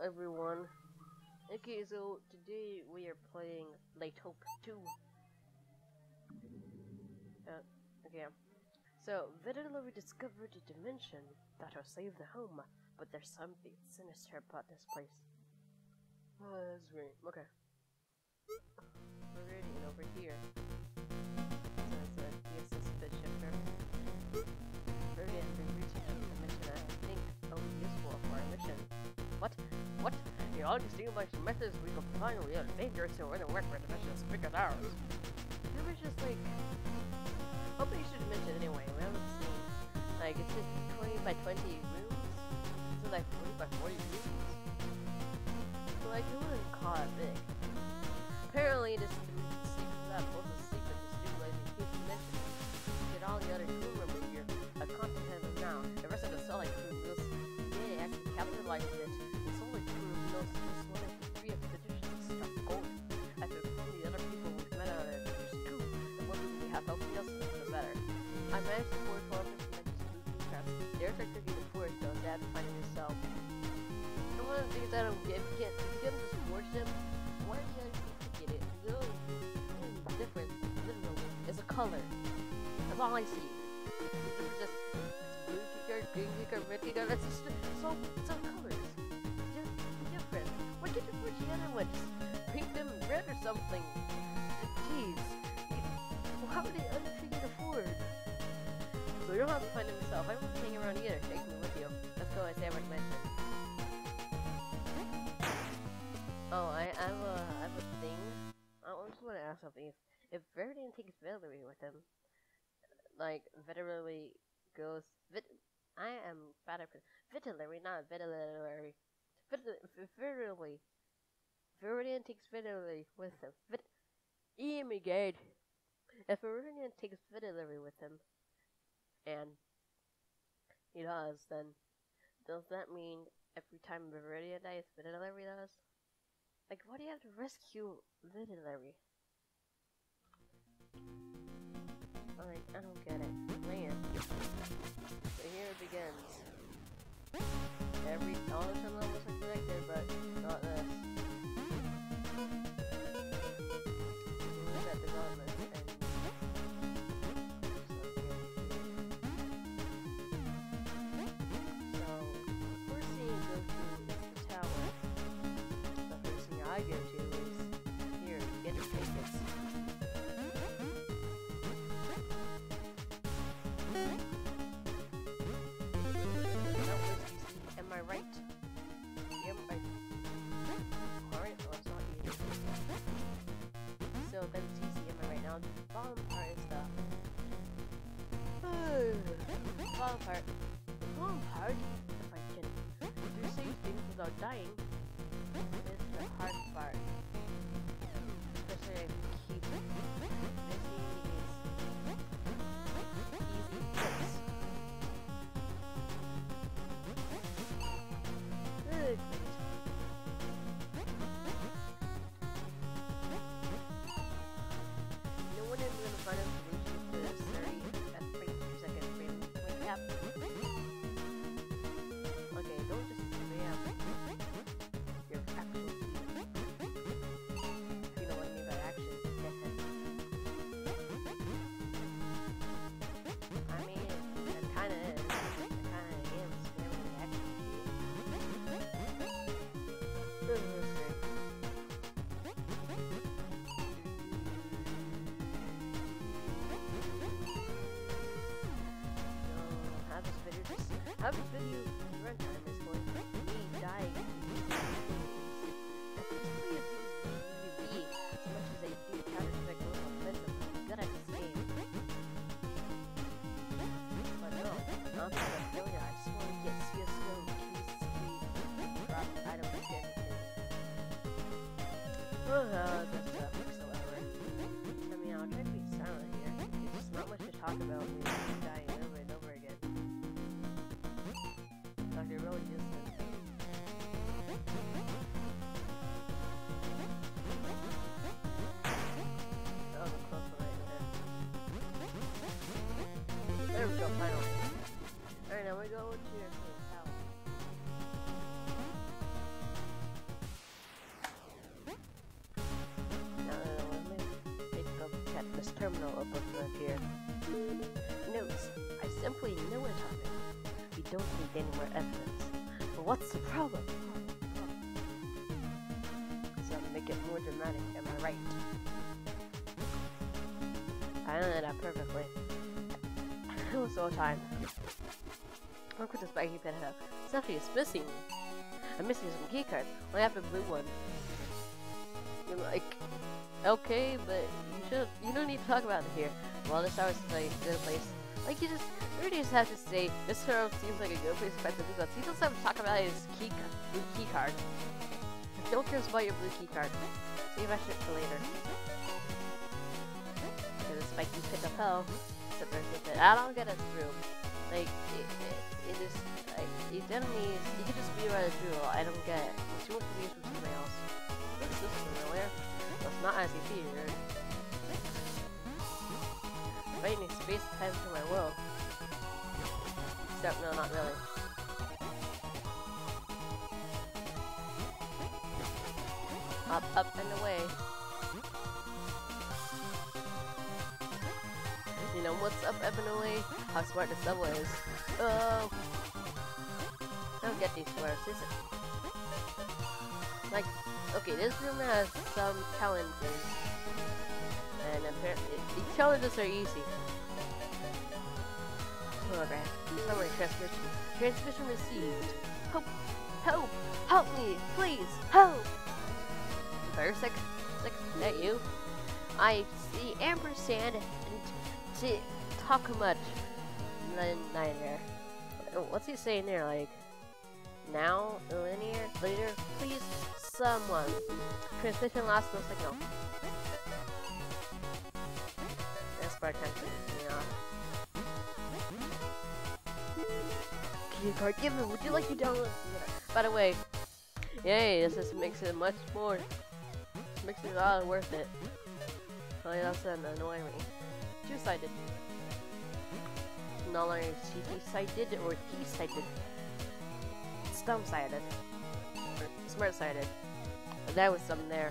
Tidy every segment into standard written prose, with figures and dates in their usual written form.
everyone. Okay, so today we are playing Open2. Okay. So, Vittler discovered a dimension that will save the home, but there's something sinister about this place. That's great. Okay. We're ready over here. So it's a DSS bit shifter. Very reaching a dimension I think will be useful for our mission. What? What? The all distinguished methods we can finally are dangerous to win and work for dimensions bigger than ours. It was just like open you should mention anyway, we haven't seen like it's just 20 by 20 rooms. So like 40 by 40 rooms. So like you wouldn't call it big. Apparently this secret both the secret is stimulating his dimension. Get all the other crew members here a content of now. The rest of the solid crew will actually capitalize it. The solid crew knows this one of the three expeditions struck gold. After the other people we've met on it, there's two. The one we have helping us the better. I managed to forge 12 dimensions traps. There's like 30 to forge though, Dad finding himself. And one of the things I don't get, if you can't just forge them, why do you get it? The only difference, literally, is a color. That's all I see. It's just blue kicker, green kicker, red kicker, that's just so colors. Just different. Why can't you forge the other one? Just paint them red or something. Jeez. How are they untricky to forge? So you don't have to find them yourself. I won't hang around either. Take me with you. Let's go as Eric mentioned. Oh, I have a thing. I just want to ask something. If Verdine takes Valerie with him, like Valerie goes, I am Valerie, not Valerie. Valerie. Verdine takes Valerie with him. Oh my god. If Verdine takes Valerie with him, and he does, then does that mean every time Viridian dies, Valerie does? Like, why do you have to rescue Valerie? Like, I don't get it. Man. So here it begins. All the time levels are connected, but not this. Look at development. I go to is here, get your tickets. Am I right? Am I alright? Oh, it's not easy. So then it's easy, am I right? Now the bottom part is the bottom part. The bottom part, if I can do safe things without dying, is the hard part. Especially if you keep missing these easy tricks. Good. No one is going to find a solution to this 30 frame per second frame cap. Okay, don't just spam your actual key. If you know what I mean by action. I mean, it kinda is. I kinda am spamming the action key. This is great. Have this video runtime is going to be me dying. That's really a big VVVVV, as much as I do Counter-Strike Global Offensive. I'm good at this game. But no, not that I'm failure. I just want to get CSGO, keys, drop item again. Oh, that's whatsoever. I mean, I'll try to be silent here. There's just not much to talk about when you're dying over and over again. Like it really is. That was a close one right there. There we go, finally. Alright, now we go to your tower. terminal above here. Notes, I simply know it on it. We don't need any more evidence. But what's the problem? So make it more dramatic, am I right? I know that perfectly. It was so time. Work with the spiky pet up. Something is missing. I'm missing some key cards. I have the blue one. You're like, okay, but you don't need to talk about it here. Well, this house is like a good place. Like you really just have to say, this hero seems like a good place to find some blue cards. He doesn't have to talk about his blue key card. No one cares about your blue key card. Save that shit for later. Okay, the spiky pit of hell. I don't get it through. Like, it is, like, these enemies, you can just be right through. I don't get it. It's too much to use from somebody else. What's this familiar? Well, it's not as you feared. Fighting space time to my will. Except, no, not really. Up, and away. You know what's up and away? How smart the subway is. Oh! I don't get these squares, is it? Like, okay, this room has some challenges. And apparently, these challenges are easy. Okay, summary transmission. Transmission received. Help! Help! Help me! Please! Help! Berserk? Is that you? I see ampersand and talk much. Neither. What's he saying there? Like, now, linear, later, please, someone. Transmission lost no signal. That's part attention. Key card given. Would you like to download? By the way, yay! This just makes it much more. Makes it all worth it. Oh, yeah, that's annoying me. Two-sided. No longer CT-sided or T-sided. It's dumb-sided. Or smart-sided. But that was something there.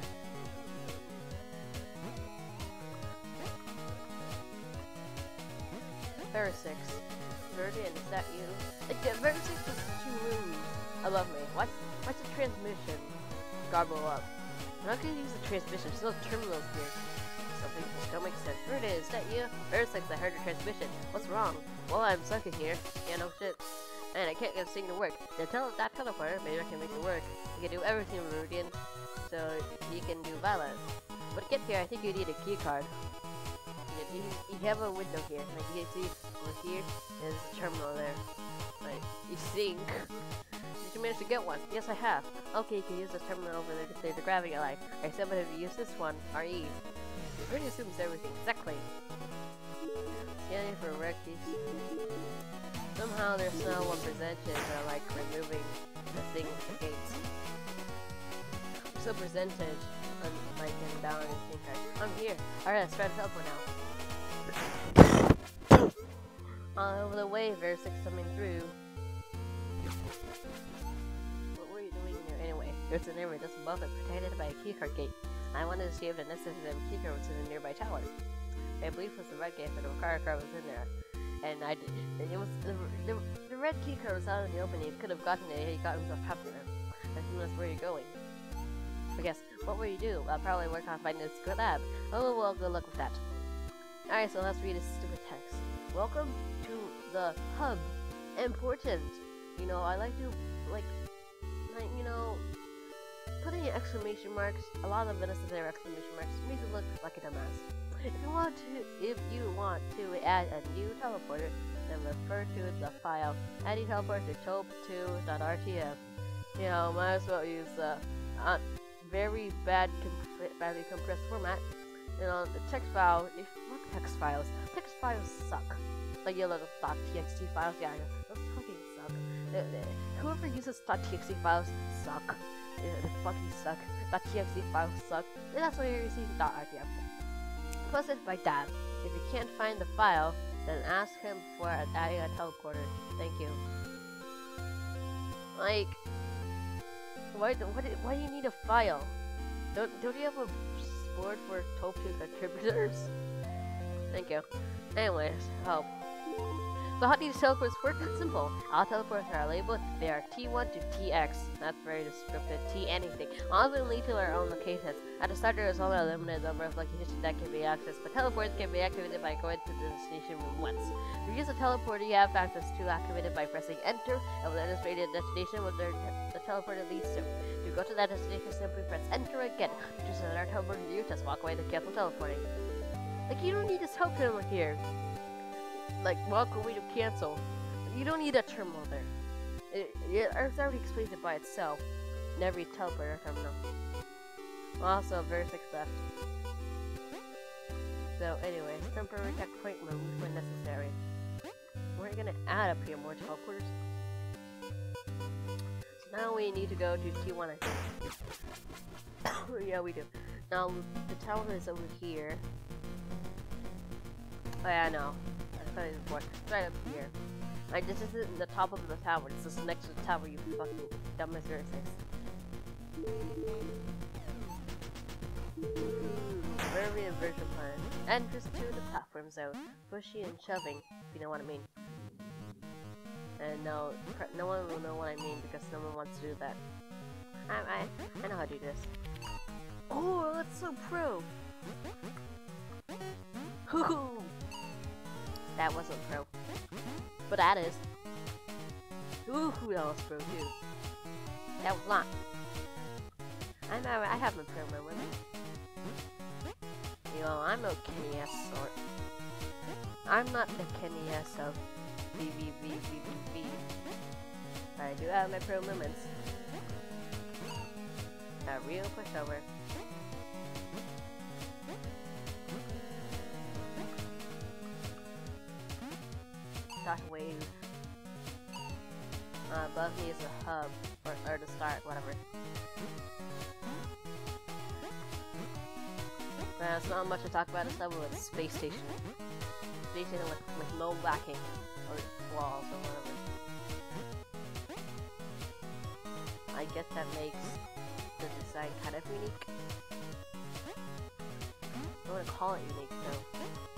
Verisix. Verdian, is that you? Like, Verisix is 2 rooms above me. Watch the transmission garble up. I'm not gonna use the transmission, there's no terminals here. Something just don't make sense. There it is, that you? Verisix, I heard your transmission. What's wrong? Well, I'm stuck in here. Yeah, no shit. And I can't get this thing to work. Then tell that teleporter, maybe I can make it work. You can do everything, Rudian. So, you can do Violet. But to get here, I think you need a key card. You have a window here. Like, you can see over here, there's a terminal there. Like, you think. Did you manage to get one? Yes, I have. Okay, you can use this terminal over there to clear the gravity line. I said, but if you use this one, RE. It really assumes everything. Exactly. Scanning for rare keys. Somehow there's no 1% chance of like removing the thing with the gates. So percentage on like in down and thing card. I'm here. Alright, let's try to teleport now. All over the way, Verisix coming through. What were you doing there anyway? There's an area just above it, protected by a keycard gate. I wanted to see if the necessary keycard was in a nearby tower. I believe it was the red gate, but the card was in there. And I did. And it was the red keycard was out in the open. He could have gotten it. He got himself trapped in it. I think that's where you're going. I guess. What will you do? I'll probably work on finding this good lab. Oh well, good luck with that. Alright, so let's read this stupid text. Welcome to the hub. Important. You know, I like to you know, putting exclamation marks. A lot of unnecessary exclamation marks makes it look like a dumbass. If you want to add a new teleporter, then refer to the file adding teleporter to tope2.rtf. You know, might as well use the very badly compressed format. You know, the text file. What text files? Text files suck. Like your little .txt files, yeah, those fucking suck. Whoever uses .txt files suck. Yeah, they fucking suck. .txt files suck. And that's why you're using .rtf. Plus it's by Dad. If you can't find the file, then ask him for adding a teleporter. Thank you. Like, why do you need a file? Don't you have a board for tope2 contributors? Thank you. Anyways, oh. So how do these teleports work? It's simple. All teleports are labeled. They are T1 to TX. That's very descriptive. T anything. All of them lead to our own locations. At the start, there is only a limited number of locations that can be accessed, but teleports can be activated by going to the destination room once. To use a teleporter, you have access to activate it by pressing Enter, and will illustrate the destination where the teleporter leads to. To go to that destination, simply press Enter again. To choose another teleporter view, just walk away to cancel teleporting. Like, you don't need this help over here. Like, walk away to cancel. You don't need a terminal there. It already explains it by itself in every teleporter terminal. Also, verse 6 left. So, anyways, temporary checkpoint removed when necessary. We're gonna add up here more teleporters. So now we need to go to T1, I think. Yeah, we do. Now, the tower is over here. Oh, yeah, I know. Before. It's right up here. Like, this isn't the top of the tower, this is next to the tower, you fucking dumbass verse 6. Very inversion plan. Entrance to the platform zone. Pushy and shoving, if you know what I mean. And no one will know what I mean because no one wants to do that. I know how to do this. Oh, that's so pro! Hoo-hoo! That wasn't pro. But that is. Ooh, that was pro too. That was not. I have my pro moment. You know, I'm no Kenny S sort. I'm not the Kenny S of VVVVV. I do have my pro moments. A real pushover. Dot wave. Above me is a hub, or the start, whatever. There's not much to talk about this level with Space Station. Space Station with no backing, or walls, or whatever. I guess that makes the design kind of unique. I wouldn't call it unique, though.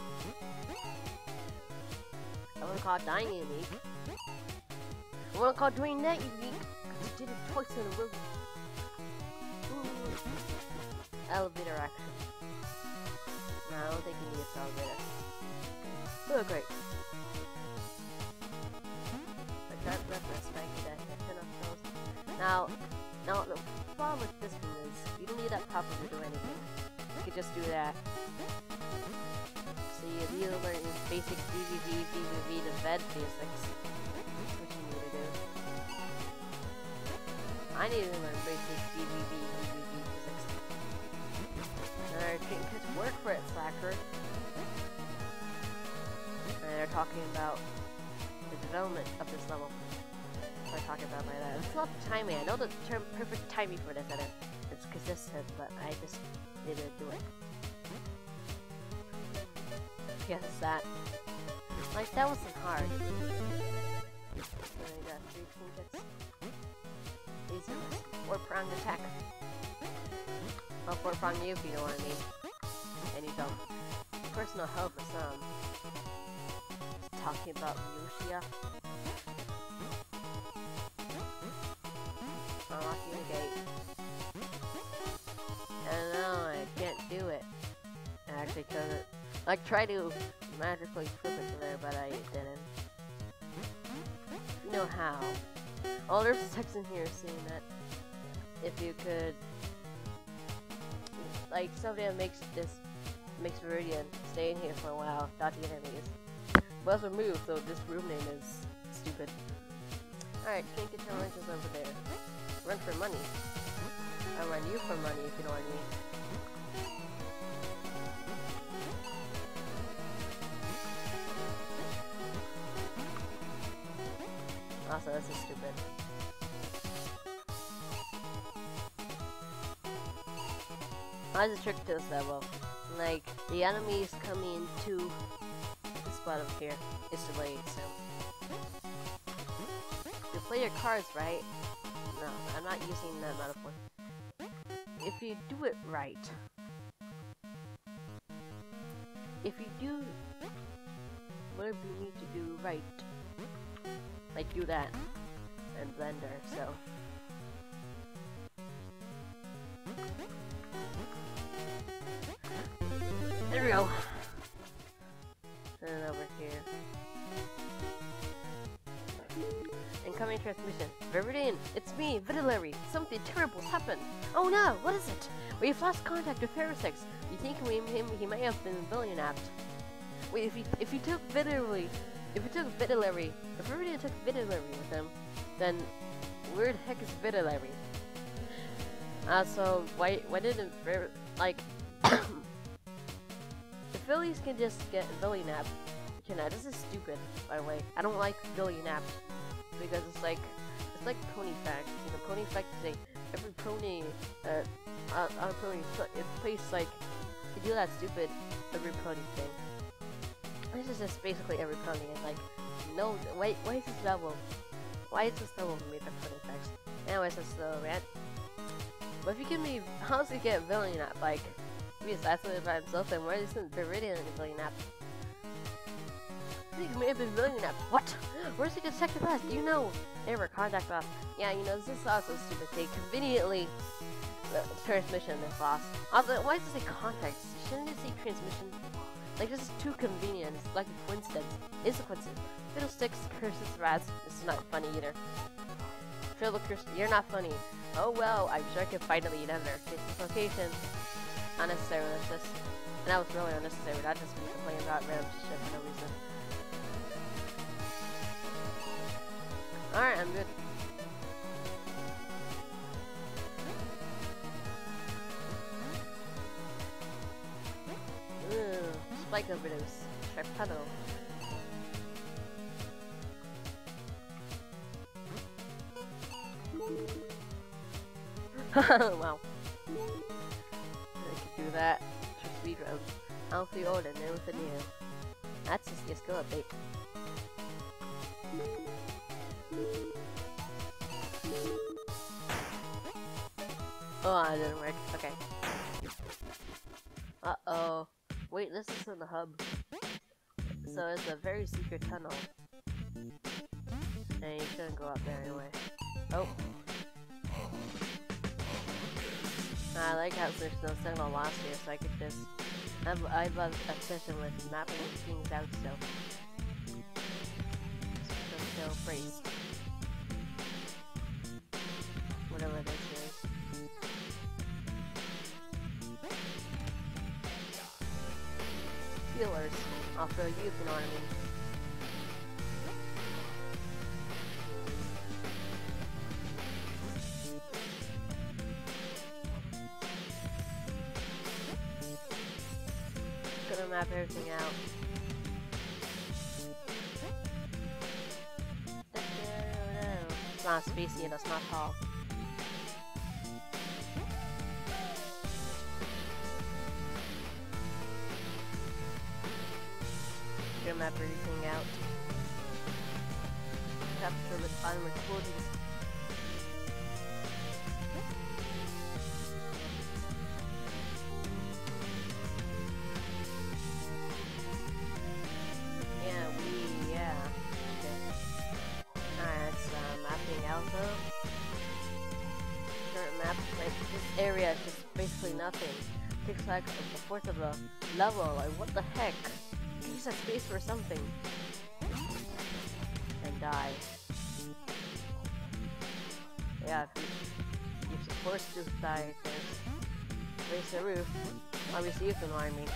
I wouldn't call Dying unique. I wouldn't call doing that unique, because you did it twice in a row. Ooh. Elevator action. No, I don't think you need a elevator. Oh, great. I can't reference that section of those. Now, the problem with this one is, you don't need that proper to do anything. You could just do that. So you learn basic VVVVV to VED basics. What you need to do. I need to learn basic VVVVV physics. Alright, good work for it, Slacker. And they're talking about the development of this level. What I'm talking about by that. It's not the timing. I know the term perfect timing for this, and it's consistent, but I just didn't do it. Yes, that. Like, that wasn't hard. So I got 3 trinkets. These are 4-pronged attack. Well, 4-pronged you, if you know what I mean. And you don't. Personal health for some. Talking about Yoshia. Unlocking the gate. And no, I can't do it. I actually couldn't. Like, try to magically flip into there, but I didn't. You know how. Oh, there's a text in here saying that if you could, like, something that makes Viridian stay in here for a while, dodging enemies, was removed, so this room name is stupid. Alright, trinket challenge is over there. Run for money. I'll run you for money, if you know what I mean. Also, this is stupid. There's a trick to this level. Like, the enemies coming to this spot over here is delayed, so. You play your cards right. No, I'm not using that metaphor. If you do it right, if you do whatever you need to do right, like do that in Blender, so. There we go. And then over here. Incoming transmission. Viridian, it's me, Vitillary. Something terrible's happened. Oh no, what is it? We've lost contact with Parasix. We think he may have been villainapped. Wait, if you took Vitillary, if Viridian took Vitillary with him, then where the heck is Vitillary? So why didn't like the Phillies can just get villainapped? This is stupid, by the way. I don't like villainapped because it's like pony fact. You know, pony fact is every pony on a pony it plays like you do that stupid every pony thing. This is just basically every pony and like no why is this level? Why is this level made of pony facts? Anyways, that's the rant. But if you give me honestly get villainapped, like he assassinated by himself, then why isn't Viridian villainapped? I think he may have been villainapped. What? Where's the detective last? Do you know? Error, contact lost. Yeah, you know, this is also stupid. They conveniently transmission is lost. Also, why does it say contact? Shouldn't it say transmission? Like, this is too convenient. It's like a coincidence. It's a coincidence. Fiddlesticks, curses, rats. This is not funny either. Fiddle curse, you're not funny. Oh well, I'm sure I can finally eat under. Case location. Unnecessary this. And that was really unnecessary, not just me complaining about random shit for no reason. Alright, I'm good. Ooh, spike overdose. Sharpedo. Wow. I can do that. For speed round. I'll be old and then with the new. That's just a skill update. Oh, it didn't work. Okay. Uh-oh. Wait, this is in the hub. So it's a very secret tunnel. And you shouldn't go up there anyway. Oh. I like how there's no signal lost here, so I could just... I love obsession with mapping things out, so... So phrase. Whatever this is. Healers. Also, you can know what I mean. Gonna map everything out. It's not spacey and it's not tall. Gonna map everything out. Capture the time recording. This area is just basically nothing. It takes like a fourth of a level. Like, what the heck? Use that space for something. And die. Yeah, if you're forced to die, just raise the roof. Obviously, you can warn me.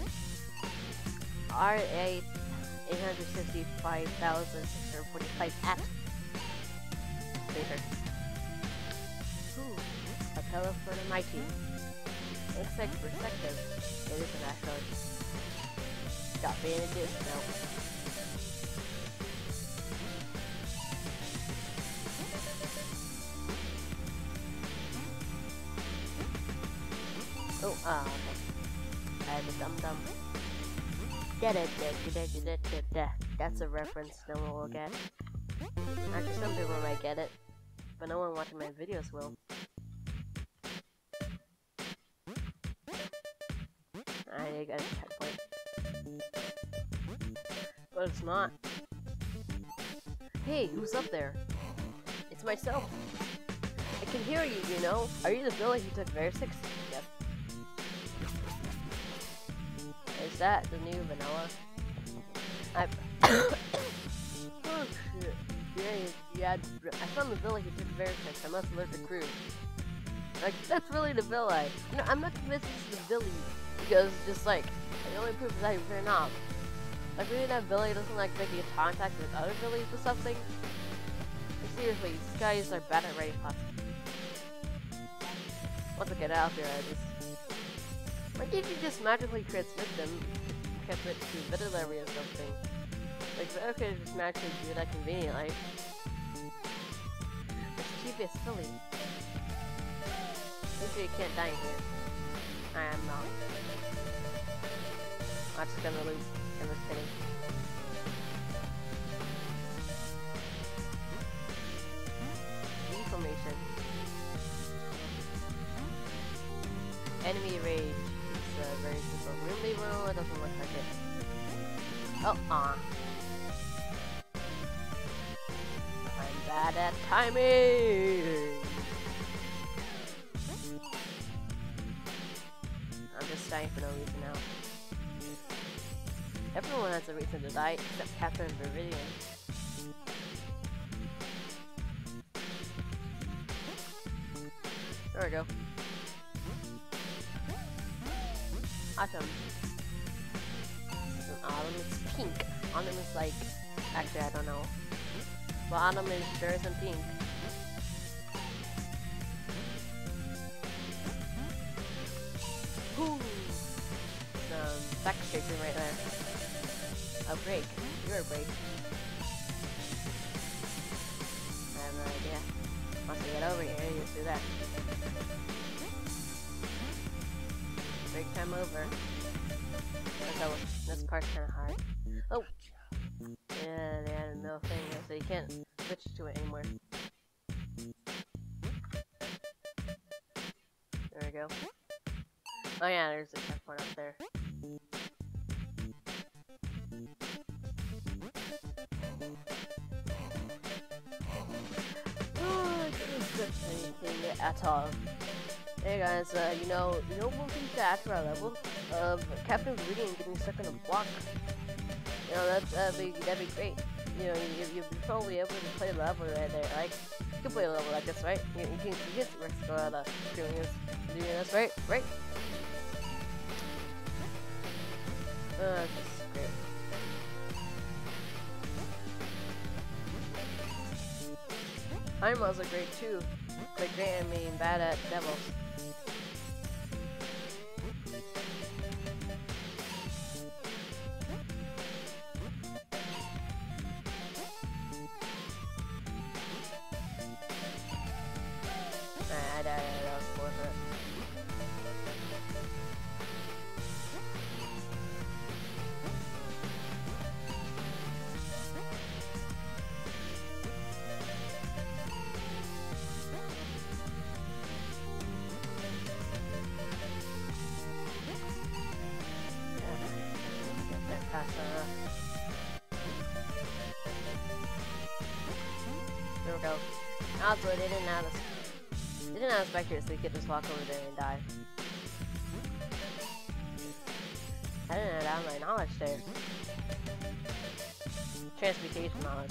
R8 865,645 at later. A pillow for the mighty. Looks like perspective. It isn't actually. Got bandages? No. Oh, okay. I had a dum-dum. That's a reference no one will get. Actually, some people might get it, but no one watching my videos will. I got a checkpoint. But it's not. Hey, who's up there? It's myself. I can hear you, you know. Are you the villain who took Versix? Yep. Is that the new vanilla? Oh shit. Yeah, I found the villain who took Versix. I must alert the crew. Like, that's really the villain. No, I'm not convinced this is the villain. Because just like, the only proof is that he ran off. Like, maybe that villain doesn't like making contact with other villains or something. Like, seriously, these guys are bad at writing plots. Once I get out here, why can't you just magically transmit to Vitellary or something? Like, Vetter could just magically do that conveniently. Mischievous silly. Make sure you can't die in here. I am not. I'm just gonna lose. I'm just kidding. Information. Enemy rage. It's very simple. Room lever, it doesn't look like it. Oh, I'm bad at timing! I'm just dying for no reason now. Everyone has a reason to die, except Captain Viridian. There we go. Autumn. Autumn is pink. Autumn is like... Actually, I don't know. But autumn is sure isn't pink. Whoo! Some back scraping right there. A break. You're a break. I have no idea. Once you get over here, you just do that. Break time over. This part's kinda hard. Oh! Yeah, they added a middle thing there, so you can't switch to it anymore. There we go. Oh yeah, there's a checkpoint up there. Oh, I didn't switch anything at all. Hey guys, you know what would be the after our level of Captain Viridian getting stuck in a block? You know, that'd be great. You know, you'd be probably able to play the level right there. Like, you can play a level like this, right? You can risk go out of doing this, right? Right? This is great. Animals are great too. But great, I mean bad at devils. That was worth it. There we go. Also, they didn't have us back here, so we could just walk over there and die. I didn't have my knowledge there. Transmutation knowledge.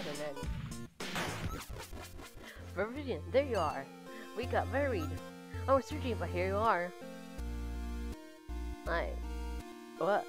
7 in. Viridian, there you are. We got buried. I was searching, but here you are. What?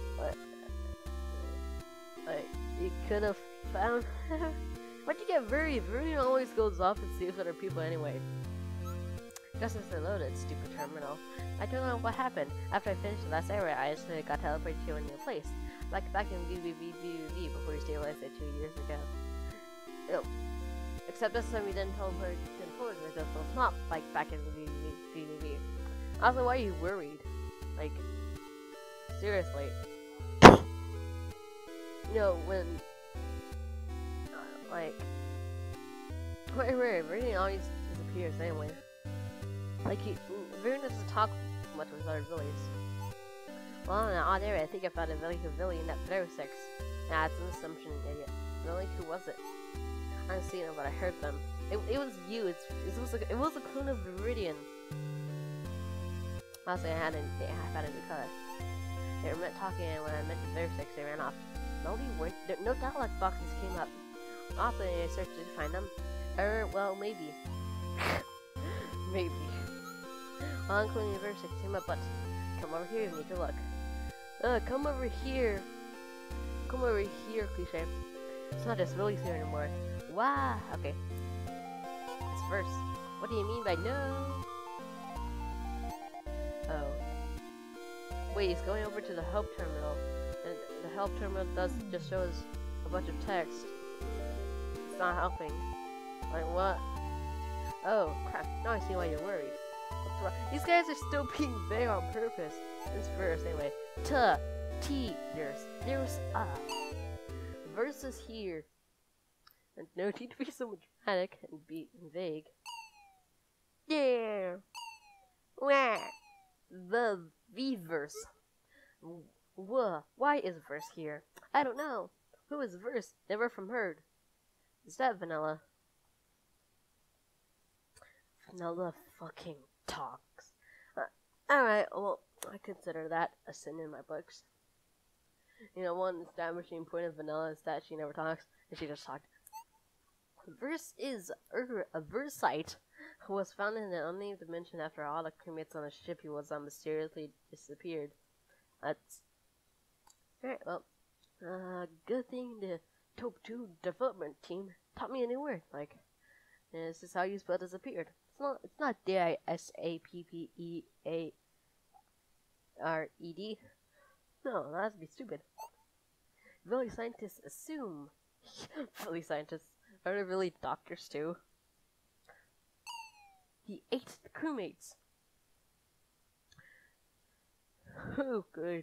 You could have found him? Why'd you get buried? Viridian always goes off and saves other people anyway. Just as I loaded, stupid terminal. I don't know what happened. After I finished the last area, I just got teleported to a new place. Like back in VVVVV before we stabilized it 2 years ago. Ew. Except this time we didn't teleport with us, so it's not like back in VVVVV. Also, why are you worried? Like, seriously. You know, when... like... Wait, Viridian always disappears anyway. Like, Viridian doesn't talk much with other villains. Well, in an odd area, I think I found a VVVVV in that 06. Nah, it's an assumption, idiot. Really? Who was it? I didn't see them, but I heard them. It was you. It was a clone of Viridian. Honestly, I had a new color. They were talking, and when I mentioned 06, they ran off. No dialogue boxes came up. Often I searched to find them. Well, maybe. Maybe. Well, including the 06 came up, but come over here, you need to look. Come over here. Come over here, cliche. It's not just really here anymore. Wow. Okay. It's verse. What do you mean by no? Oh. Wait, he's going over to the help terminal. And the help terminal just shows a bunch of text. It's not helping. Like what? Oh, crap. Now I see why you're worried. What's wrong? These guys are still being vague on purpose. This verse, anyway. There's verse is here. And no need to be so dramatic and be vague. Yeah. Wah. The V-verse. Why is verse here? I don't know. Who is verse? Never from heard. Is that Vanilla? Vanilla fucking talks. Alright, well, I consider that a sin in my books. You know, one establishing point of Vanilla is that she never talks, and she just talked. Verse is a Versite who was found in an unnamed dimension after all the crewmates on the ship he was on mysteriously disappeared. That's... Alright, well, good thing the Open2 development team taught me a new word, like, this is how you spell disappeared. It's not D-I-S-A-P-P-E-A-R-E-D. No, that'd be stupid. Really, scientists assume. Really, scientists are they really doctors too? He ate the crewmates. Oh, good.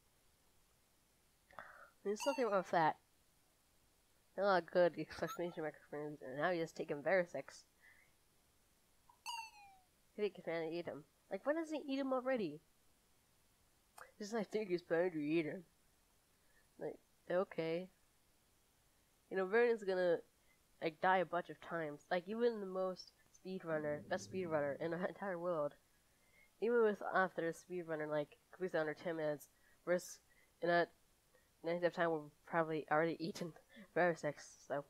There's something wrong with that. Oh, good. The exclamation mark friends, and now you just take him Verisix. He can eat him. Like, why doesn't he eat him already? Just I think he's planning to eat him. Like, okay. You know, Vernon's gonna, like, die a bunch of times. Like, even the most best speedrunner in the entire world. Even with after a speedrunner, like, completes under 10 minutes, versus in a 90th of time, we've probably already eaten Verisix, so.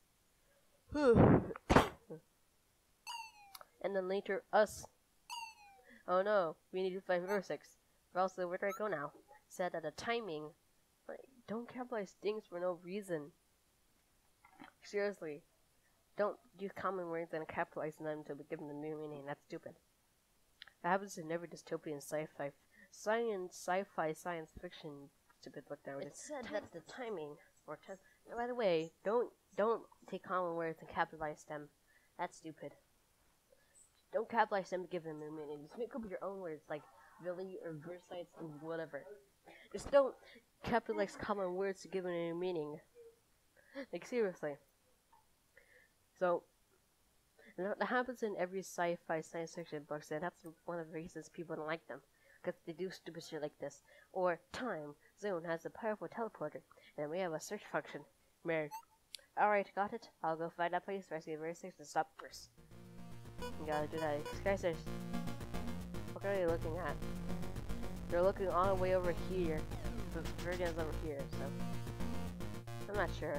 And then later, us. Oh no, we need to find Verisix. But also, where do I go now? Said that the timing. Like, don't capitalize things for no reason. Seriously. Don't use common words and capitalize them to give them a new meaning. That's stupid. That happens in every dystopian sci-fi. Science fiction stupid book that it said that the timing for by the way, don't take common words and capitalize them. That's stupid. Don't capitalize them to give them a meaning. Just make up your own words like Billy or Versites and whatever. Just don't capitalize common words to give them a meaning. Like seriously. So that happens in every sci-fi science fiction books, and that's one of the reasons people don't like them. Because they do stupid shit like this. Or time zone has a powerful teleporter, and we have a search function. Mary. Alright, got it. I'll go find that place, rescue Verisix, and stop first. You gotta do that. This guy says, what are they looking at? They're looking all the way over here. The Viridian's over here, so I'm not sure.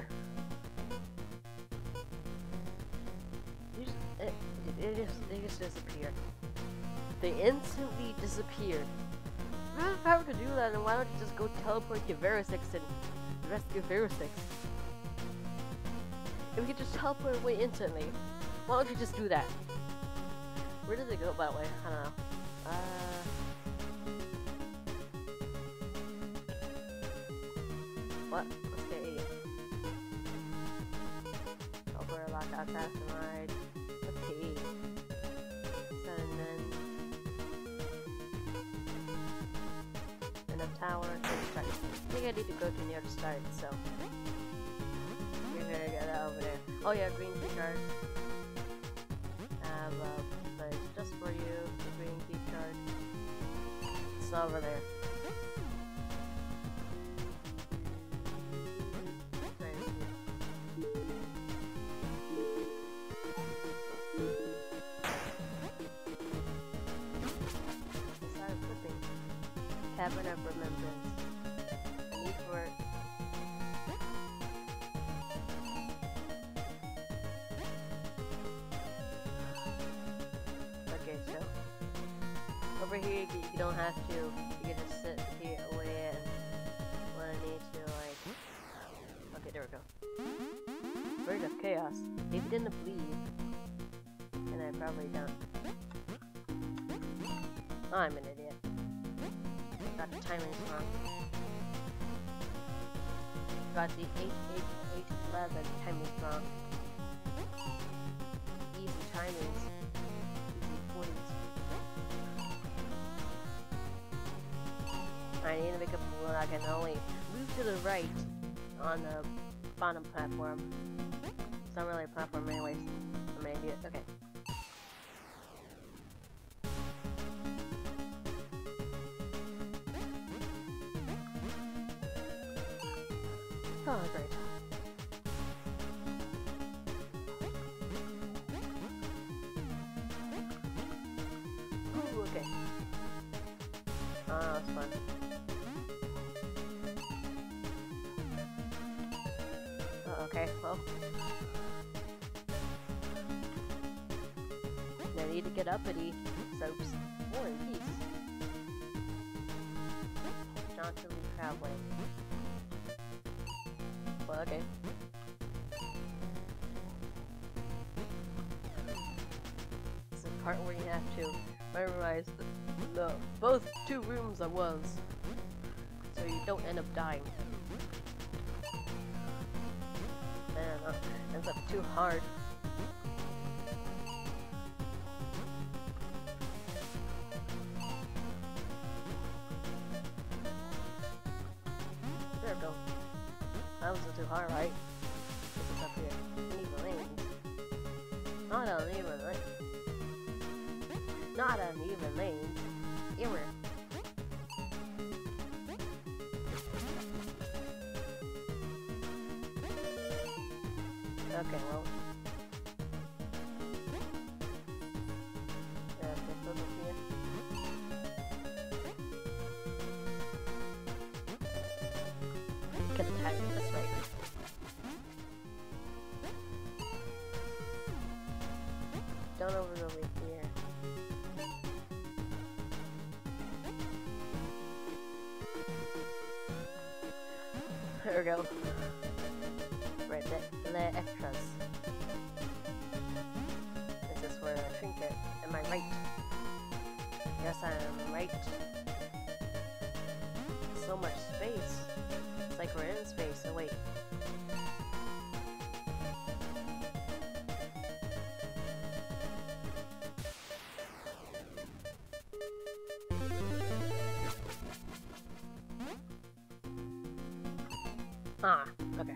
They just disappeared. They instantly disappeared. If you have to do that, then why don't you just go teleport to Verisix and rescue Verisix? If you could just teleport away instantly, why don't you just do that? Where did they go, by the way? I don't know. What? Okay. Over a lockout cast and ride. Okay. And then enough tower to start. I think I need to go to near the start, so you're gonna get that over there. Oh yeah, green key card. I have a place just for you, the green key card. It's not over there. Cavern of Remembrance. I need for... Okay, so... Over here, you don't have to. You can just sit here away and when I need to, like... Okay, there we go. Bird of Chaos. If you didn't believe, and I probably don't. Oh, I'm an idiot. Got the timings wrong. Got the 8-8-8-11 timings wrong. Easy timings. Easy points. I need to make a rule I can only move to the right on the bottom platform. It's not really a platform anyways. I'm an idiot. Okay. Oh, great. Ooh, okay. Oh, that's fun. Okay, well. I need to get uppity, soaps, war and peace. Jauntily traveling. Well, okay. It's the part where you have to memorize the both two rooms at once, so you don't end up dying. Man, ends up too hard. There we go. That wasn't too hard, right? This is up here. Uneven lanes. Not uneven lanes. Not uneven lanes. Error. Okay, well. Yeah, this over here. Get the tag this way. Don't over here. There we go. Right, the extras. This is where I trinket. Am I right? Yes, I am right. So much space. It's like we're in space. Oh wait. Ah, okay.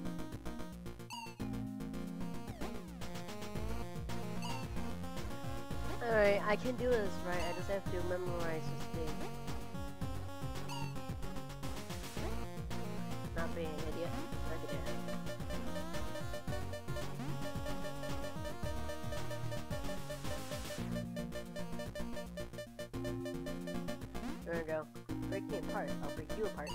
Alright, I can do this, right? I just have to memorize this thing. Not being an idiot. Okay. There we go. Break me apart. I'll break you apart.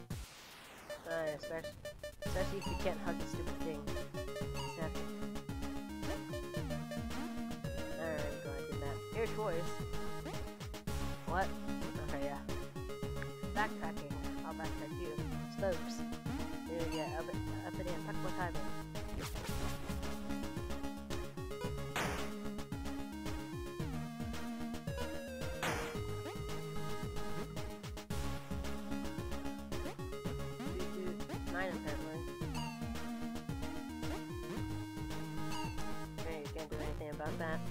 Especially if you can't hug the stupid thing. Exactly. Alright, go ahead and do that. Your choice. What? Okay, yeah. Backtracking. I'll backtrack you. Slopes. Yeah, up and in. Fuck what time apparently. Okay, you can't do anything about that.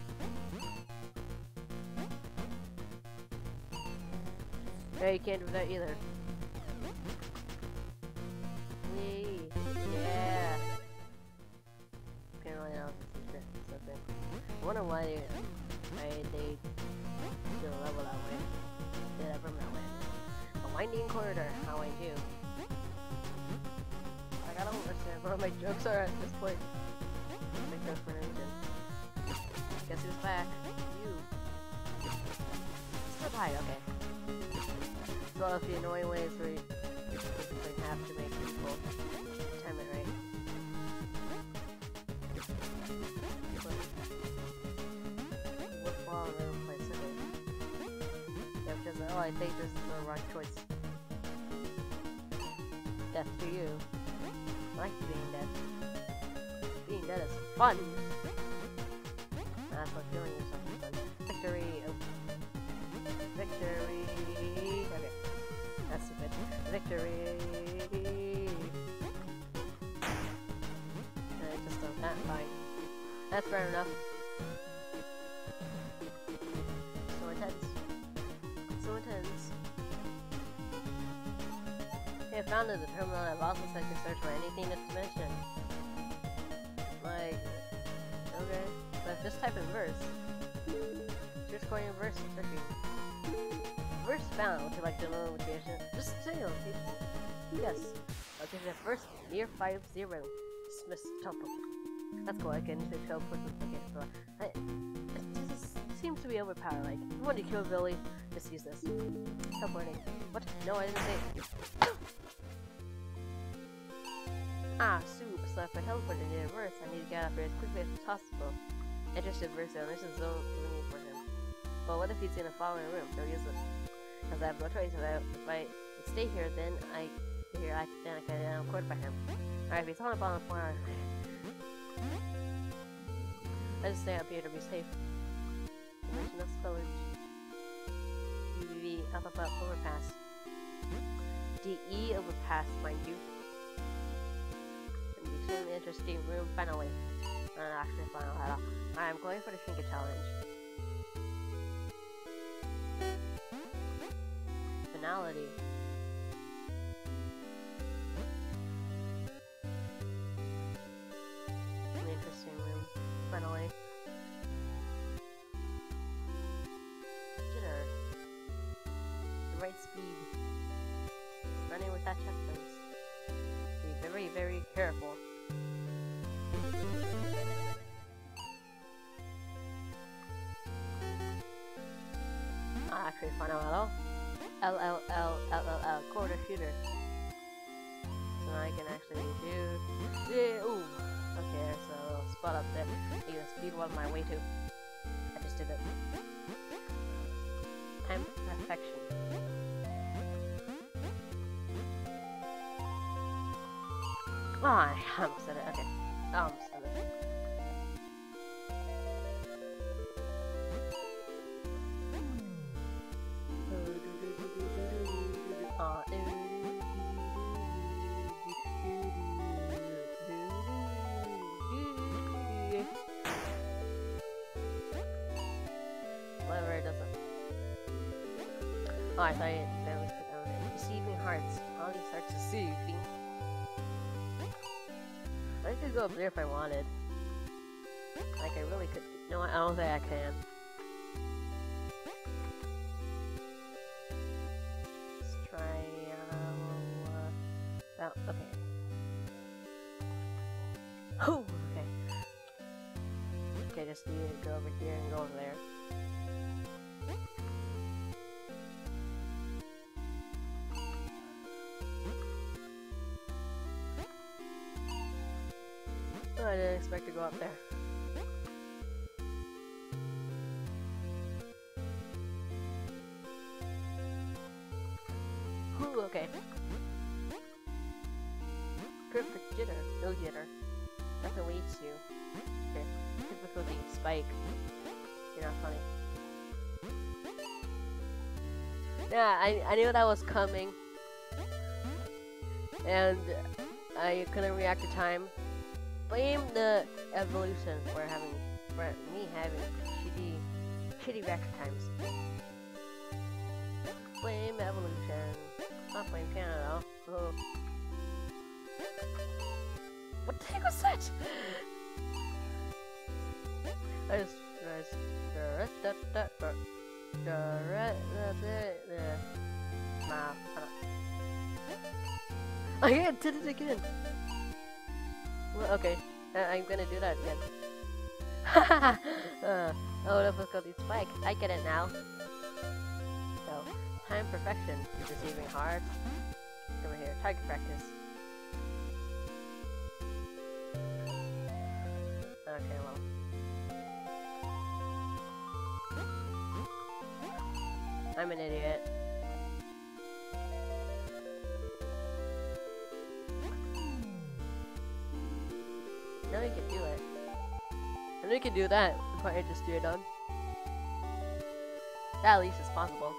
Okay, you can't do that either. Yay! Yeah! Apparently now this is something. I wonder why they do a level that way. Did ever that way. A winding corridor, how I do. I don't understand what my jokes are at this point. My jokes for no reason. Guess who's back? You. Survive, okay. one of the annoying ways where you basically have to make people time it right. Worthwhile room place it is. Yeah, because oh, I think this is the wrong choice. Death to you. I like being dead. Being dead is fun. That's what killing yourself is fun. Victory. Oh. Victory. Okay. That's stupid. Victory. And it just does that. Fine. That's fair enough. So intense. So intense. I found in the terminal. I've also set to search for anything in this dimension. Like, okay. But just type in verse. Just going in verse searching. Verse found. Would you like to know the location? Just say location. Yes. Location at first near 50. Dismiss teleport. That's cool. I can use the teleport to the location. So it just seems to be overpowered. Like, if you want to kill Billy, just use this. Teleporting. What? No, I didn't say. Ah, soup. So if I teleport into the verse, I need to get out here as quickly as possible. Interested verse zone. This is zone only for him. But what if he's in a following room? So use this. Because I have no choice. If I stay here, then I can record by him. Alright, if he's on the bottom floor, I just stay up here to be safe. Dimension of spillage. VVV alpha overpass. DE overpass, mind you. An interesting room, finally. Not actually final at all. Alright, I'm going for the trinket challenge. Finality. An interesting room, finally. Jitter. The right speed. Running with that checkpoint. Be very, very careful. Not actually final at all. LLL quarter shooter. So now I can actually do. Yeah, ooh. Okay, so spot up there. I can speed one my way to. I just did it. Time perfection. Oh, I almost said it. Okay. I almost said it. Whatever, it doesn't. Oh, I thought it was receiving hearts. Holly starts receiving. I could go up there if I wanted. Like, I really could. No, I don't think I can. Let's try, oh, okay. Oh, okay. Okay, just need to go over here and go over there. Oh, I didn't expect to go up there. Ooh, okay. Perfect jitter. No jitter. Nothing waits you. Okay. Difficulty. Spike. You're not funny. Yeah, I knew that was coming. And I couldn't react to time. Blame the evolution for me having shitty reaction times. Blame evolution. Not blame piano though. Oh. What the heck was that? I just I did it again. Well, okay, I'm gonna do that again. Oh, difficulty spike. I get it now. So, Time perfection. Receiving hard. Over here. Target practice. Okay, well. I'm an idiot. Now we can do it. And we can do that. The part I just steered on. That at least is possible.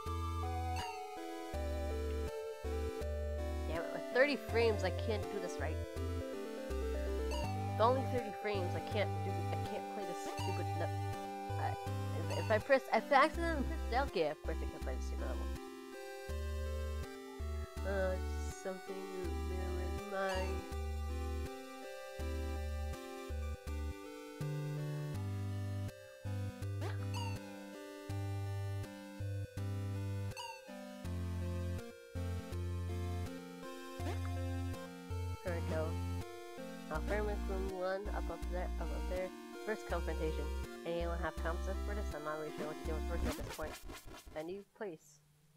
Damn it, with 30 frames I can't do this right. With only 30 frames I can't play this stupid if I accidentally press down, okay, of course I can play the super level. Something to bear in mind. There we go. Affirmative room 1 up there. First confrontation. Anyone have concept for this? I'm not really sure what to do with first at this point. A new place.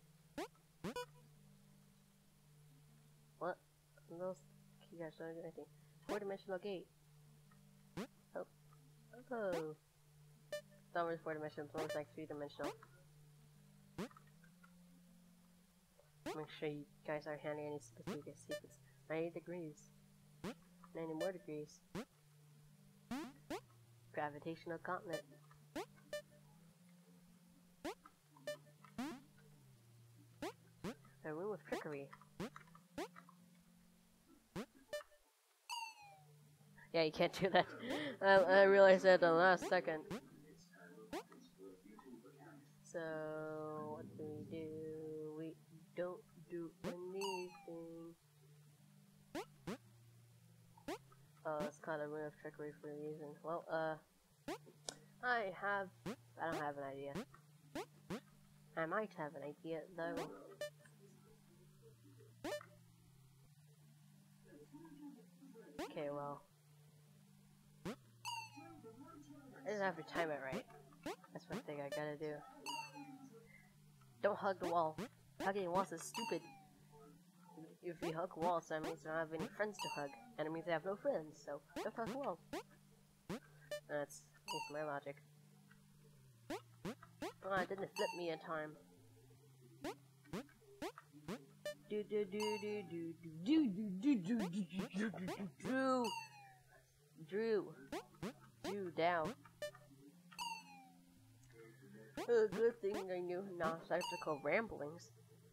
What? Those key guys don't do anything. 4-dimensional gate. Oh. Oh. It's not really 4-dimensional, it's more like 3-dimensional. Make sure you guys aren't handing any specific secrets. 90 degrees. 90 more degrees. Gravitational gauntlet. A room of trickery. Yeah, you can't do that. I realized that the last second. So, what do? We don't do anything. Oh, it's called a room of trickery for a reason. Well, I don't have an idea. I might have an idea, though. Okay, well. I just have to time it right. That's one thing I gotta do. Don't hug the wall. Hugging walls is stupid. If you hug walls, that means you don't have any friends to hug. And it means I have no friends, so don't hug walls. That's my logic. Oh, it didn't flip me in time. Drew down. Oh, good thing I knew nonsensical ramblings.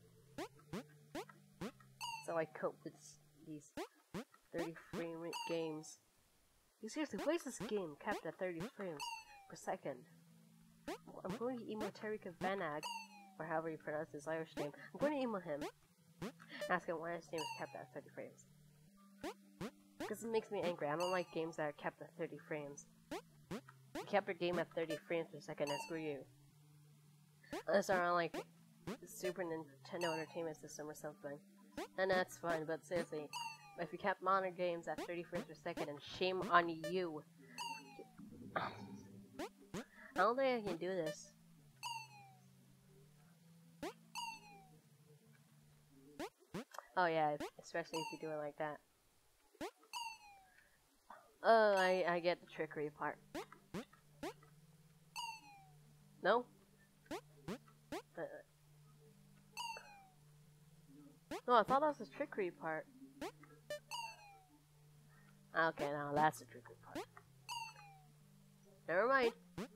So I cope with these 30 frame rate games. Seriously, why is this game capped at 30 frames per second? Well, I'm going to email Tarek Vanag, or however you pronounce his Irish name. I'm going to email him. Ask him why his name is capped at 30 frames. Because it makes me angry. I don't like games that are capped at 30 frames. You cap your game at 30 frames per second and screw you. Unless they're on like Super Nintendo Entertainment System or something. And that's fine, but seriously, if you cap modern games at 30 frames per second, and shame on you. I don't think I can do this. Oh yeah, especially if you do it like that. Oh, I get the trickery part. No? No, I thought that was the trickery part. Okay, now that's the trickery part. Never mind.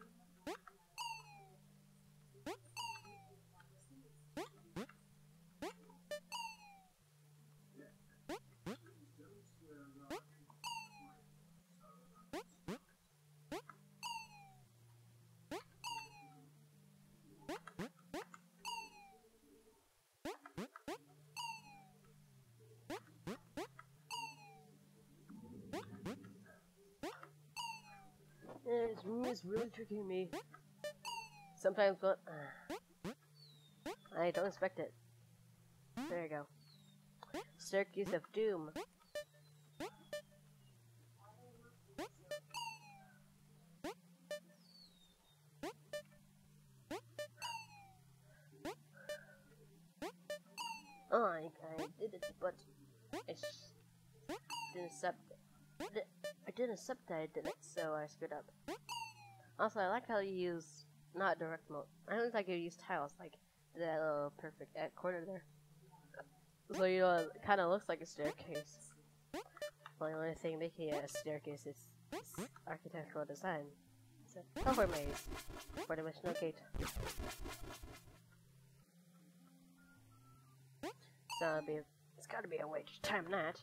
This room is really tricking me. Sometimes, but I don't expect it. There you go. Staircase of Doom. I did it, but I didn't accept it. I didn't accept that I did it, so I screwed up. Also, I like how you use not direct mode. I don't like how you use tiles, like that little perfect corner there. So you know, it kind of looks like a staircase. Well, the only thing making it a staircase is architectural design. It's a teleport maze, four-dimensional gate. So it's gotta be a way to time that.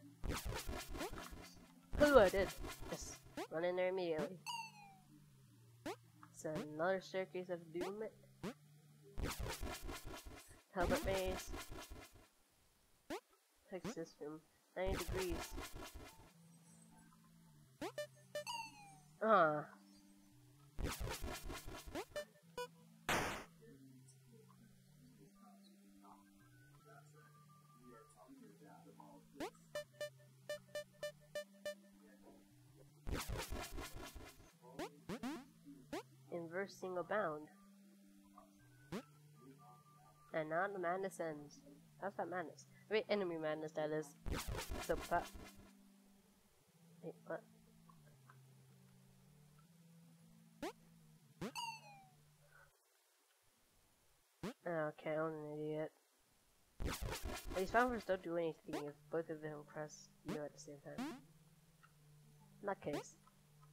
Ooh, I did. Just run in there immediately. It's another staircase of doom. Teleport maze. Hex system. 90 degrees. Inverse single bound. And now the madness ends. How's that madness? Wait, enemy madness, that is. So, wait, what? Okay, I'm an idiot. These founders don't do anything if both of them press U at the same time. Nutcase.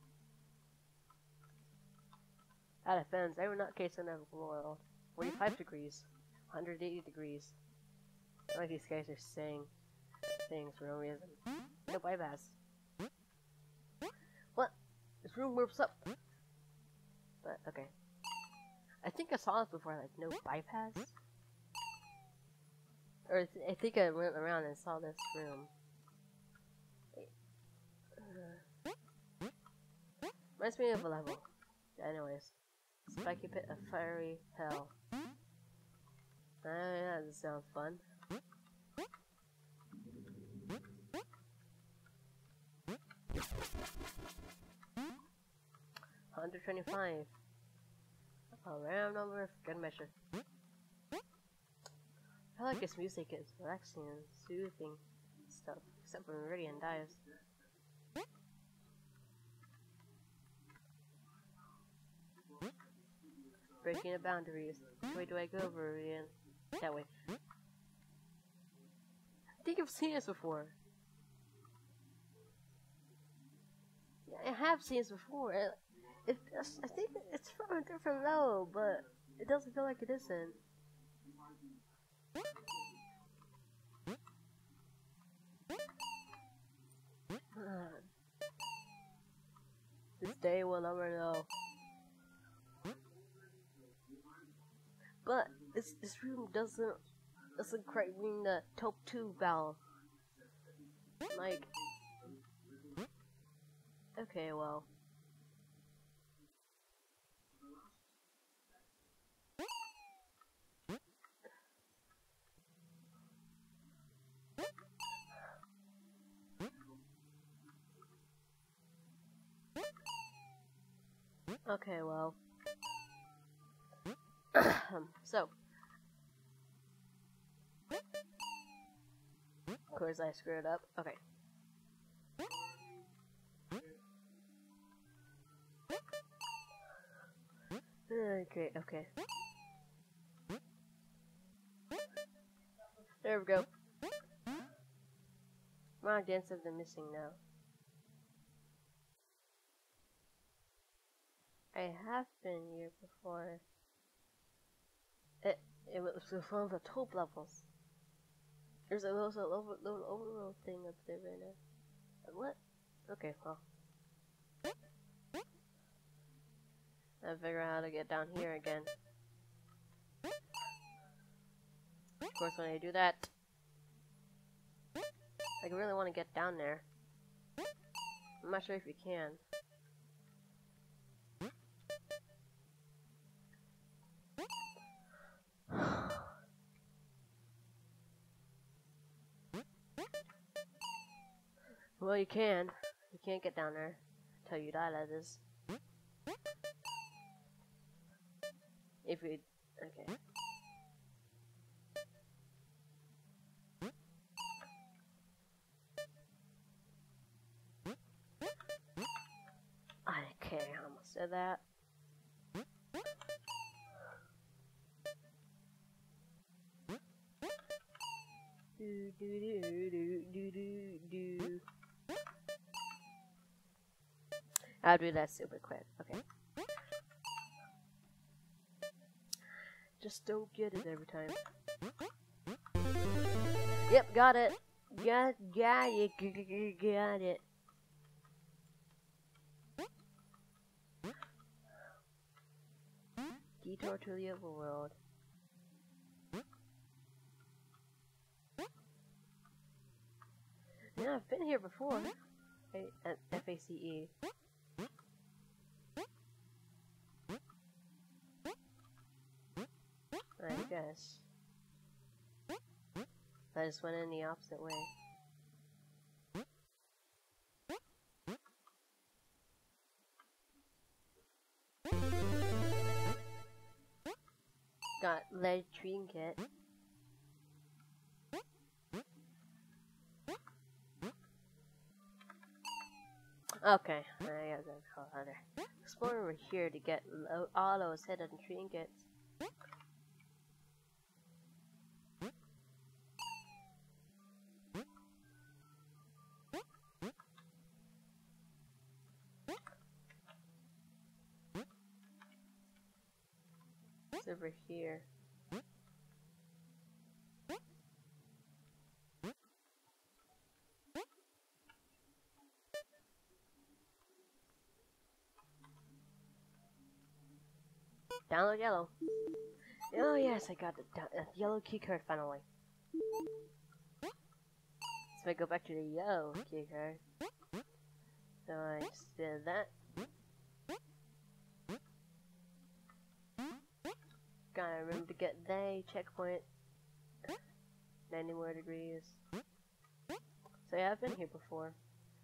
That offends every nutcase in the world. 45 degrees. 180 degrees. Like these guys are saying things for no reason. No bypass. What? This room warps up. But, okay. I think I saw this before, like, no bypass. Or I think I went around and saw this room. Wait. Reminds me of a level. Anyways. Spiky pit of fiery hell. Yeah, this sounds fun. $125. A round number of good measure. I like this music, it's relaxing and soothing stuff, except when Meridian dies. Breaking the boundaries. Which way do I go, Meridian? That way. I think I've seen this before. Yeah, I have seen this before. I think it's from a different level, but it doesn't feel like it isn't. This day will never know. But this room doesn't quite ring the top 2 bell. Like, okay, well. Okay, well. So. Of course I screwed up. Okay. Okay. There we go. Wrong dance of the missing now. I have been here before. It was one of the top levels. There's a little overall thing up there right now. What? Okay, well. I'll figure out how to get down here again. Of course, when I do that, I really want to get down there. I'm not sure if you can. Well, you can. You can't get down there until you die, that is. If you... Okay. of that. I'll do that super quick. Okay. Just don't get it every time. Yep, got it. Got it. Got it. Detour to the overworld. Yeah, I've been here before. At FACE. I guess. I just went in the opposite way. Got lead trinket. Okay, I gotta go call Hunter. Explore over here to get all those hidden trinkets. It's over here. Download yellow. Oh yes, I got the yellow keycard finally. So I go back to the yellow keycard. So I just did that. Gotta remember to get the checkpoint. 90 more degrees. So yeah, I've been here before.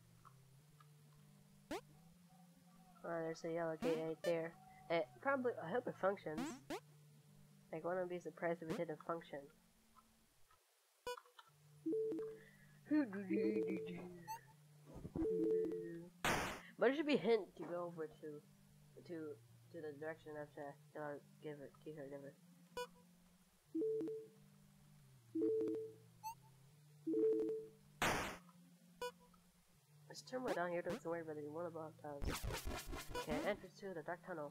Oh, there's a yellow gate right there. It probably, I hope it functions. Like, I wouldn't be surprised if it didn't function. But it should be a hint to go over to the direction after give her giver. This terminal down here doesn't worry about the one above does. Okay, entrance to the dark tunnel.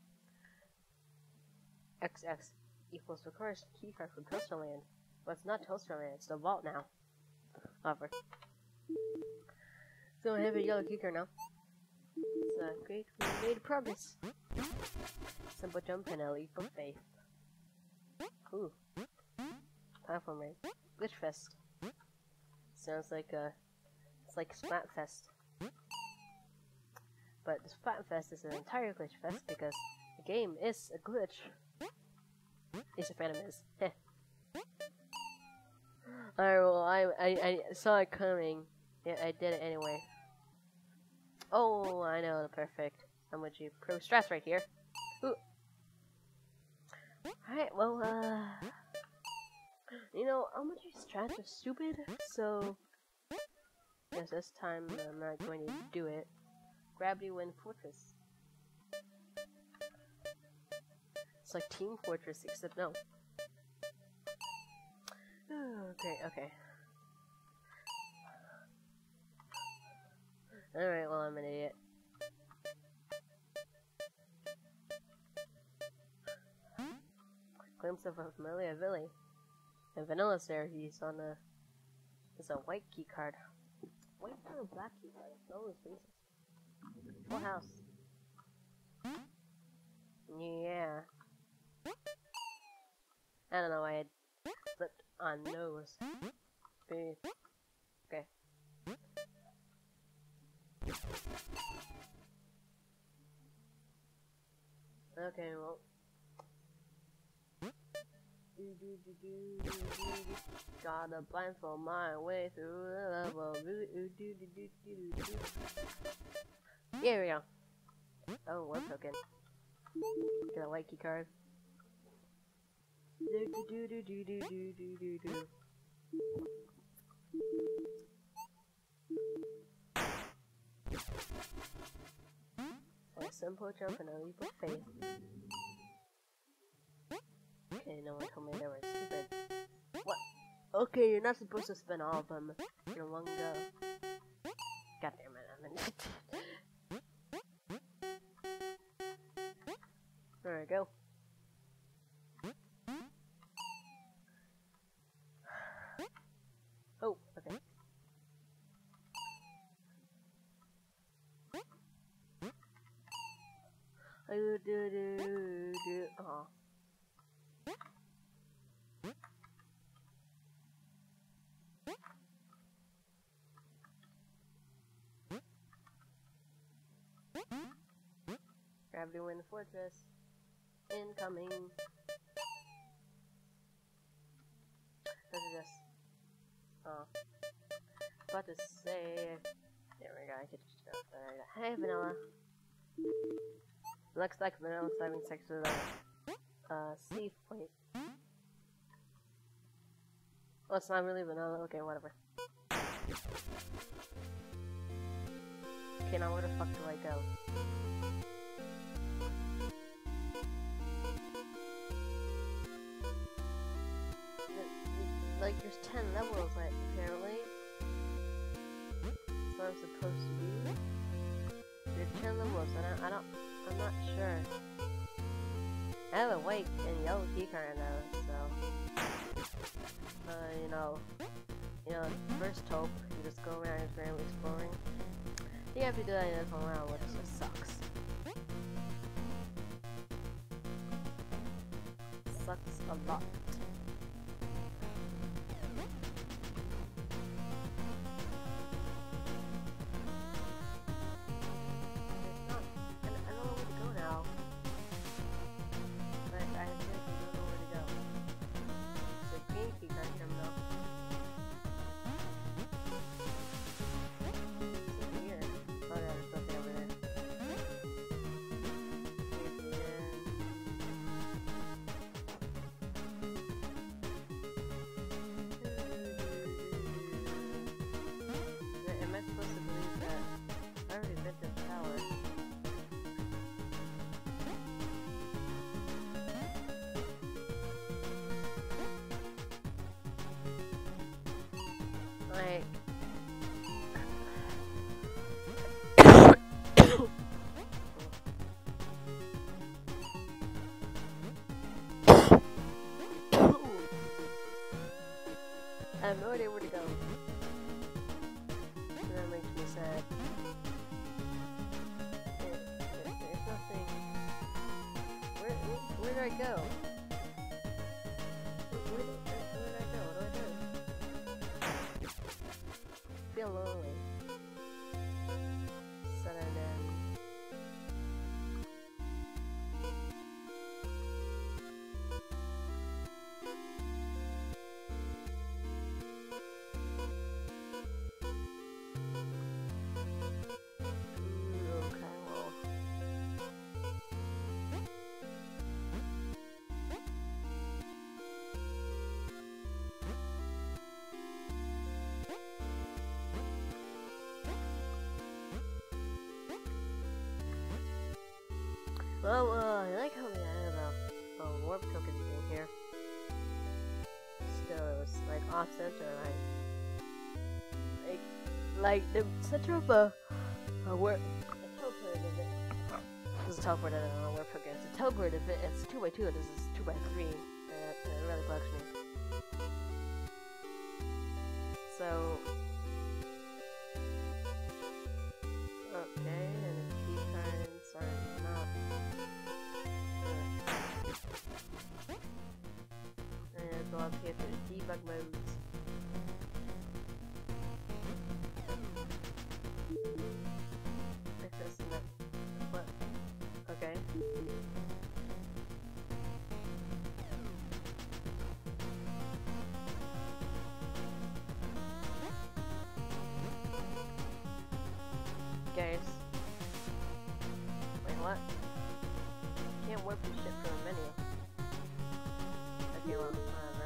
XX equals the first keycard from Toasterland. But it's not Toasterland, it's the vault now. However. So I have a yellow keycard now. It's great, we made progress. Simple jump and a leap of faith. Ooh. Platform raid. Glitch Fest. Sounds like it's like Splatfest. But the Splatfest is an entire glitch fest because the game is a glitch. At least the Phantom is. Alright, well, I saw it coming. Yeah, I did it anyway. Oh, I know, perfect. How much you pro stress right here. Ooh. Alright, well, you know, how much strats are stupid, so yes, this time I'm not going to do it. Gravity Wind Fortress. It's like Team Fortress, except no. Okay. Alright, well, I'm an idiot. Glimpse of a familiar village. And Vanilla's there, he's on a... It's a white key card. White or black key card? No, it's racist. Full house. Yeah. I don't know why I flipped on nose. Okay. Okay, well. Gotta blindfold my way through the level. Here we go. Oh, one token. Get a white key card. A simple jump and a leap of faith. Okay, no one told me they were stupid. What? Okay, you're not supposed to spin all of them in one go. God damn it, I'm in it. There we go. Oh, okay. Oh. Gravity Wind Fortress. Incoming. What is this? Oh. About to say. There we go, I could just go there. Hey, Vanilla. Looks like Vanilla's having sex with a safe point. Oh, it's not really Vanilla. Okay, whatever. Okay, now where the fuck do I go? Like, there's 10 levels, like, apparently. That's what I'm supposed to do. There's 10 levels, and I'm not sure. I have a white and yellow keycard now, so... you know, first hope, you just go around randomly exploring. You have to do that in this one round, which just sucks. Sucks a lot. Like... I have no idea where to go. That makes me sad. There's nothing... Where do I go? Where did I go? What do I do? Feel lonely. Set it in. Well, I like how we added a warp token thing here. Still, it was like off center, like the center of a warp. A teleport of it. This is a teleport, I don't know, warp token. It's a teleport of it. It's 2x2. This is 2x3. And it really bugs me. So, okay, and the key cards are not. And go up here to the debug modes. Like this and that. What? Okay. Guys. Wait, what? Can't warp this shit from a menu. Okay, well, whatever.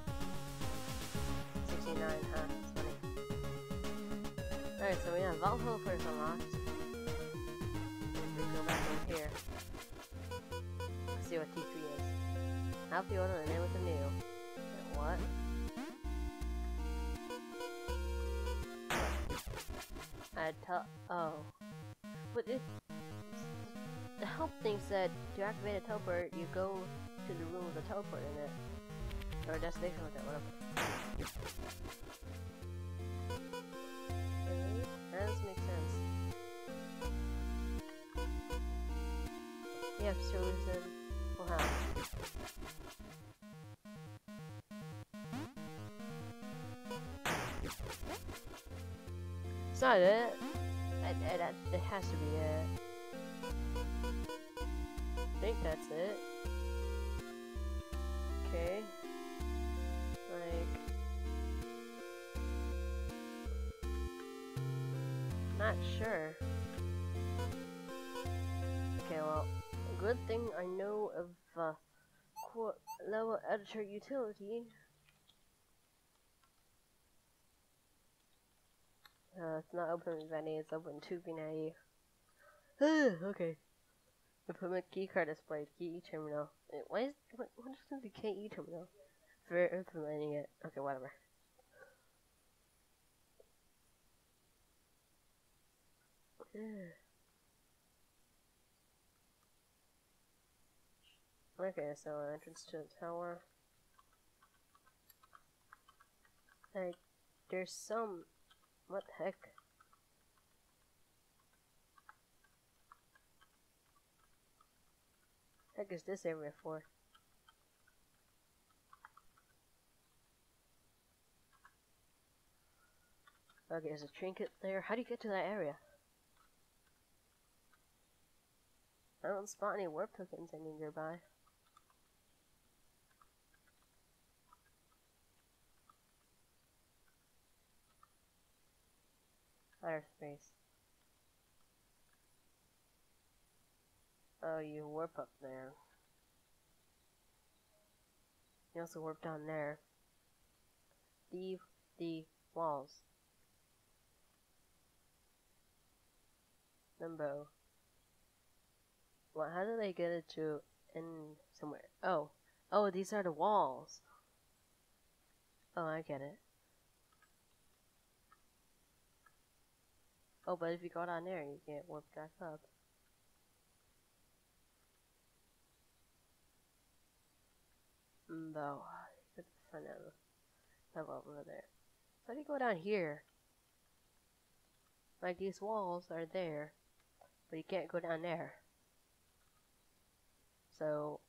69, huh? That's funny. Alright, so we have Vault Helpers unlocked. If we go back here. Let's see what T3 is. Have the order and name with the new. Wait, what? Oh. But it... The help thing said to activate a teleport, you go to the room with a teleport in it. Or a destination with it, whatever. Okay, that does make sense. Yep, so losing full health. It's not it. It has to be it. I think that's it. Okay. Like... Not sure. Okay, well, good thing I know of level editor utility. It's not Open2, it's Open2 v90. Okay. Implement keycard display, key terminal. What is the KE terminal? For implementing it. Okay, whatever. Okay, so entrance to the tower. Like, there's some... What the heck? Heck is this area for? Okay, there's a trinket there. How do you get to that area? I don't spot any warp tokens nearby. Outer space. Oh, you warp up there. You also warp down there. Leave the walls. Limbo. Well, how do they get it to in somewhere? Oh. Oh, these are the walls. Oh, I get it. Oh, but if you go down there, you get warped back up. No, that's the front level over there. So how do you go down here? Like, these walls are there, but you can't go down there. So...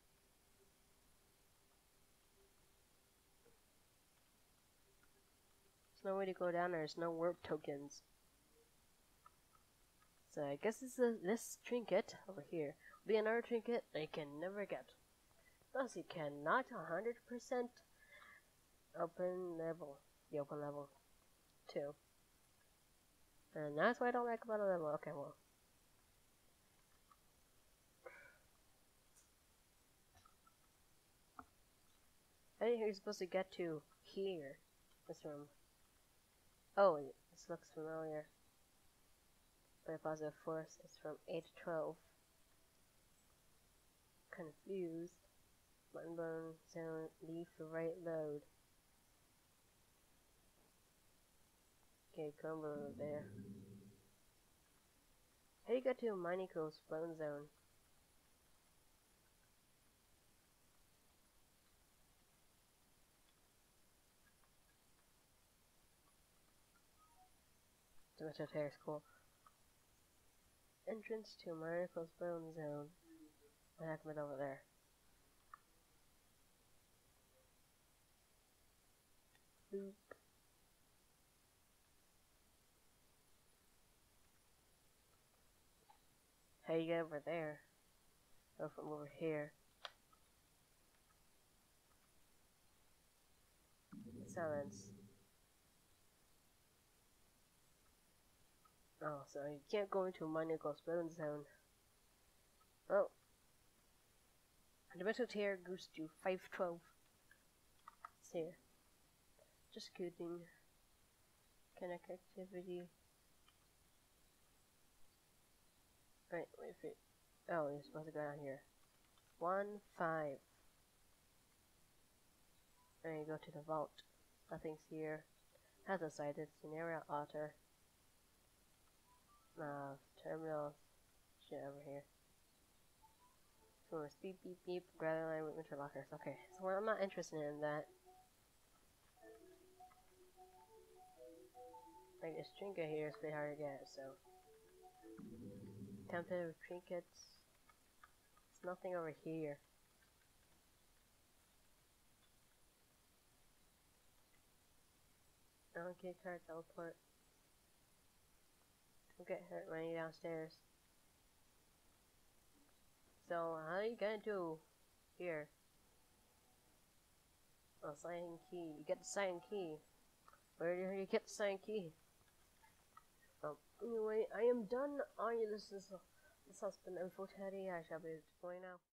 there's no way to go down there, there's no warp tokens. So I guess this trinket over here will be another trinket they can never get. Thus you cannot 100% open level 2. And that's what I don't like about a level. Okay, well. I think you're supposed to get to here. This room. Oh, this looks familiar. By positive force is from 8 to 12. Confused. Button bone zone, leave the right load. Okay, combo over there. How do you get to a mine equals bone zone? Dimensional tear is cool. Entrance to mine equals bone zone. What happened over there? Boop. How do you get over there? Or from over here? Silence. Oh, so you can't go into a mine equals bone zone. Oh. Dimensional tear goes to 512. It's here. Just kidding. Connect activity. Right, wait. Oh, you're supposed to go down here. 1, 5. And you go to the vault. Nothing's here. Has a sighted scenario altar. Terminal shit over here. So it's beep beep beep, grab line with interlockers. Okay, so I'm not interested in that. Like this trinket here is pretty hard to get, so tempted with trinkets. There's nothing over here. Okay, card teleport. Don't get hurt running downstairs. So how are you gonna do here? Oh, sign key. You get the sign key. Where do you get the sign key? Anyway, I am done. This has been Info Teddy. I shall be going now.